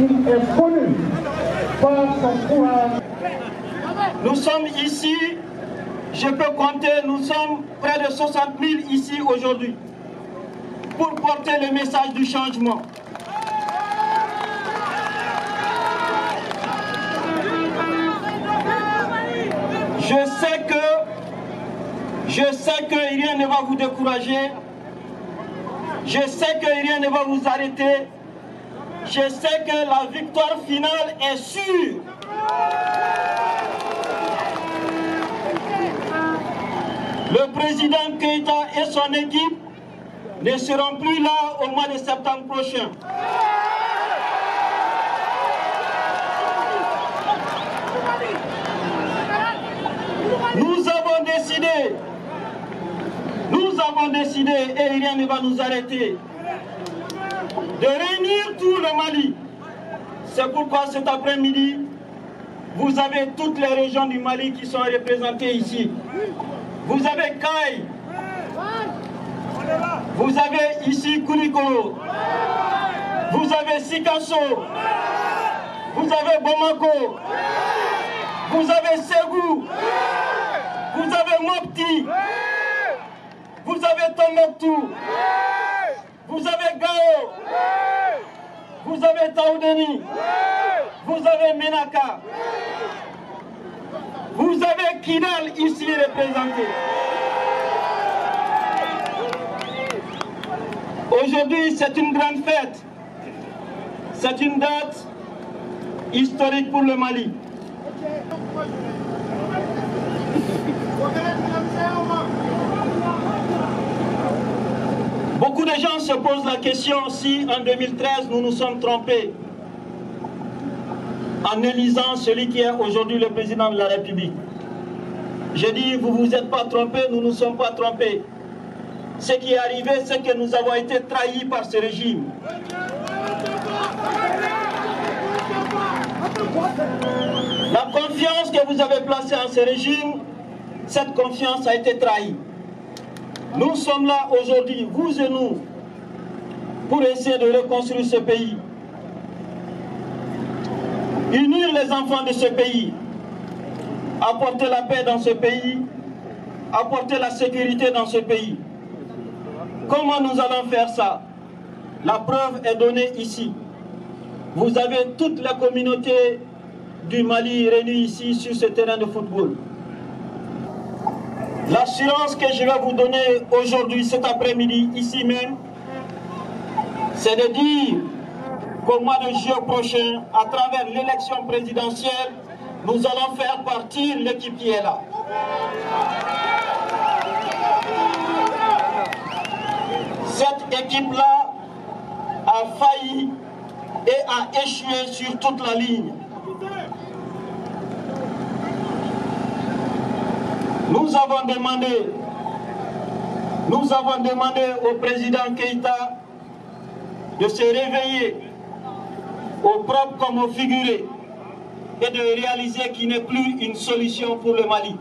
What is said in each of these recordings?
Il est connu par son courage. Nous sommes ici, je peux compter, nous sommes près de 60 000 ici aujourd'hui pour porter le message du changement. Je sais que rien ne va vous décourager. Je sais que rien ne va vous arrêter. Je sais que la victoire finale est sûre. Le président Keïta et son équipe ne seront plus là au mois de septembre prochain. Nous avons décidé, et rien ne va nous arrêter, de réunir tout le Mali. C'est pourquoi cet après-midi, vous avez toutes les régions du Mali qui sont représentées ici. Vous avez Kaï, vous avez ici Koulikoro, vous avez Sikasso, vous avez Bamako, vous avez Ségou, vous avez Mopti, vous avez Tombouctou, vous avez Gao, vous avez Taoudeni, vous avez Menaka, vous avez Kidal ici représenté. Aujourd'hui, c'est une grande fête. C'est une date historique pour le Mali. Beaucoup de gens se posent la question si en 2013 nous nous sommes trompés en élisant celui qui est aujourd'hui le président de la République. J'ai dit, vous ne vous êtes pas trompés, nous ne nous sommes pas trompés. Ce qui est arrivé, c'est que nous avons été trahis par ce régime. La confiance que vous avez placée en ce régime, cette confiance a été trahie. Nous sommes là aujourd'hui, vous et nous, pour essayer de reconstruire ce pays. Unir les enfants de ce pays, apporter la paix dans ce pays, apporter la sécurité dans ce pays. Comment nous allons faire ça? La preuve est donnée ici. Vous avez toutes les communautés du Mali réunies ici sur ce terrain de football. L'assurance que je vais vous donner aujourd'hui, cet après-midi, ici même, c'est de dire qu'au mois de juillet prochain, à travers l'élection présidentielle, nous allons faire partir l'équipe qui est là. Cette équipe-là a failli et a échoué sur toute la ligne. Nous avons demandé au président Keïta de se réveiller au propre comme au figuré et de réaliser qu'il n'est plus une solution pour le Mali.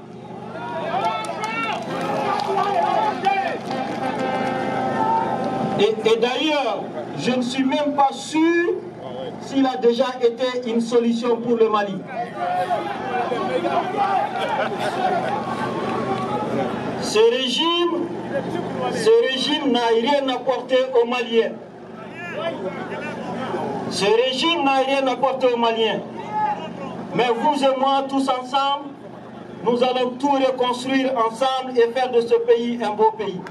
Et d'ailleurs, je ne suis même pas sûr s'il a déjà été une solution pour le Mali. Ce régime n'a rien apporté aux Maliens. Ce régime n'a rien apporté aux Maliens. Mais vous et moi, tous ensemble, nous allons tout reconstruire ensemble et faire de ce pays un beau pays.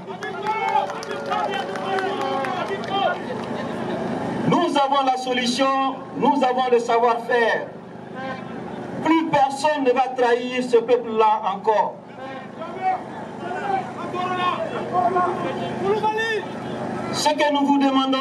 Nous avons la solution, nous avons le savoir-faire. Plus personne ne va trahir ce peuple-là encore. Ce que nous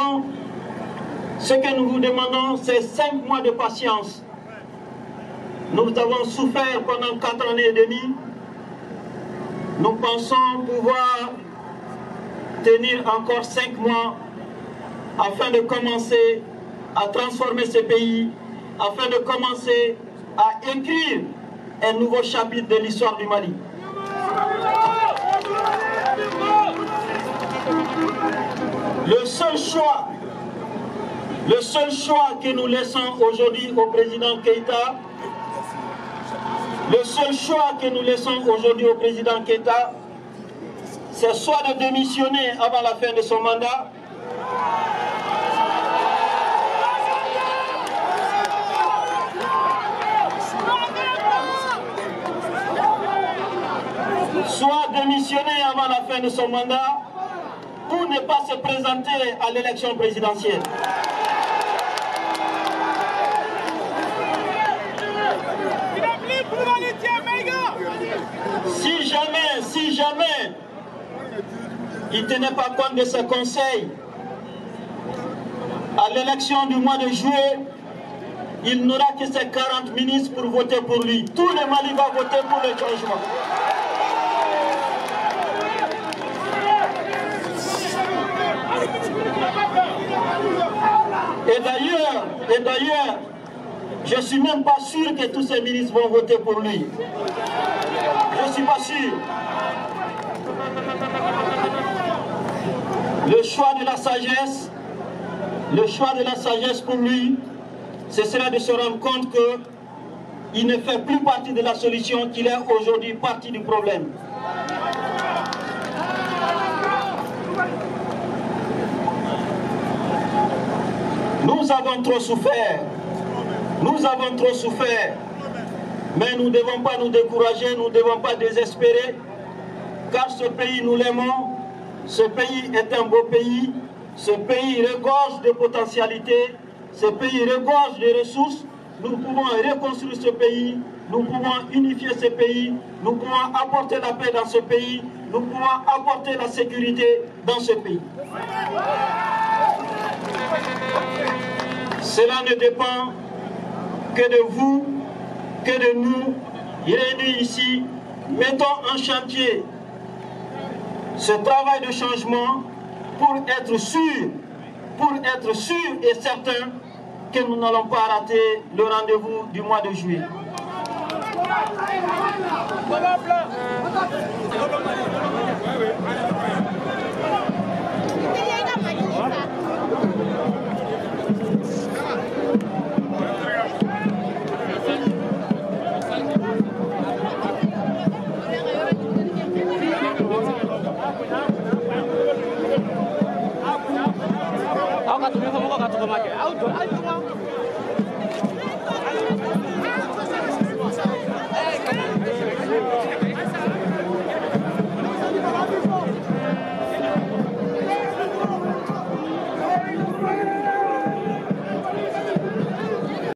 vous demandons, c'est 5 mois de patience. Nous avons souffert pendant 4 années et demie. Nous pensons pouvoir tenir encore 5 mois afin de commencer à transformer ce pays, afin de commencer à écrire un nouveau chapitre de l'histoire du Mali. Le Le seul choix que nous laissons aujourd'hui au président Keïta, c'est soit de démissionner avant la fin de son mandat, ou ne pas se présenter à l'élection présidentielle. Si jamais il ne tenait pas compte de ses conseils, à l'élection du mois de juillet, il n'aura que ses 40 ministres pour voter pour lui. Tout le Mali va voter pour le changement. Et d'ailleurs, je ne suis même pas sûr que tous ces ministres vont voter pour lui. Je ne suis pas sûr. Le choix de la sagesse pour lui, ce sera de se rendre compte qu'il ne fait plus partie de la solution, qu'il est aujourd'hui partie du problème. Nous avons trop souffert, mais nous ne devons pas nous décourager, nous ne devons pas désespérer, car ce pays, nous l'aimons, ce pays est un beau pays, ce pays regorge de potentialités, ce pays regorge de ressources. Nous pouvons reconstruire ce pays, nous pouvons unifier ce pays, nous pouvons apporter la paix dans ce pays, nous pouvons apporter la sécurité dans ce pays. Cela ne dépend que de vous, que de nous, réunis ici. Mettons en chantier ce travail de changement pour être sûr et certain que nous n'allons pas rater le rendez-vous du mois de juillet.